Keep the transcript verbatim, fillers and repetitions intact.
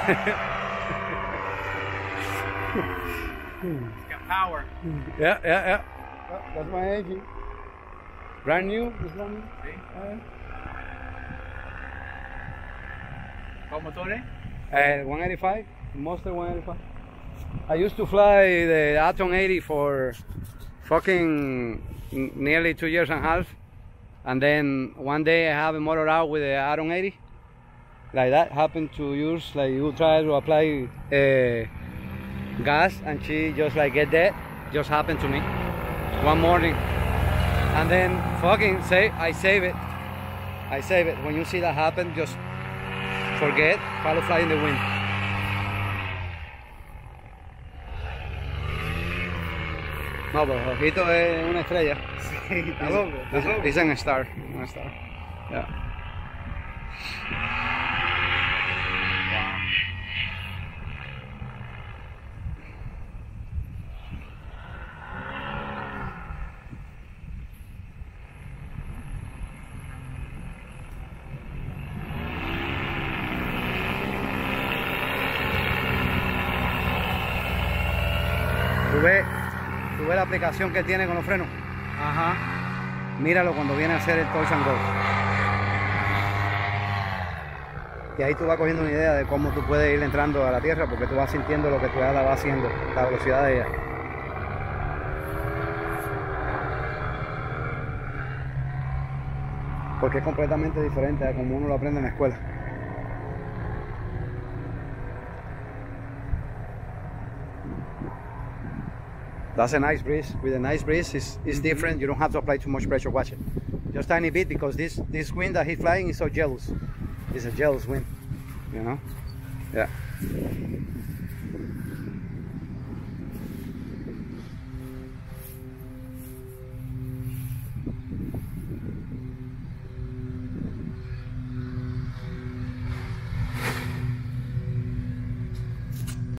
It's got power. Yeah, yeah, yeah. Oh, that's my engine. Brand new. This brand new. Sí. Uh, ¿Con motores? Uh, one eighty-five, Monster one eighty-five. I used to fly the Atom eighty for fucking n- nearly two years and a half, and then one day I have a motor out with the Atom eighty. Like that happened to yours. Like you try to apply uh, gas, and she just like get dead. Just happened to me one morning, and then fucking say I save it. I save it. When you see that happen, just forget, follow fly in the wind. No, pero Ojito es una estrella. Sí, está loco, está loco. It's an star, una star. Yeah. Tú ves, tú ves la aplicación que tiene con los frenos. Ajá. Míralo cuando viene a hacer el touch and go. Y ahí tú vas cogiendo una idea de cómo tú puedes ir entrando a la tierra, porque tú vas sintiendo lo que tu ala va haciendo, la velocidad de ella. Porque es completamente diferente a como uno lo aprende en la escuela. That's a nice breeze. With a nice breeze, it's, it's different. You don't have to apply too much pressure. Watch it. Just tiny bit, because this, this wind that he's flying is so jealous. It's a jealous wind, you know? Yeah.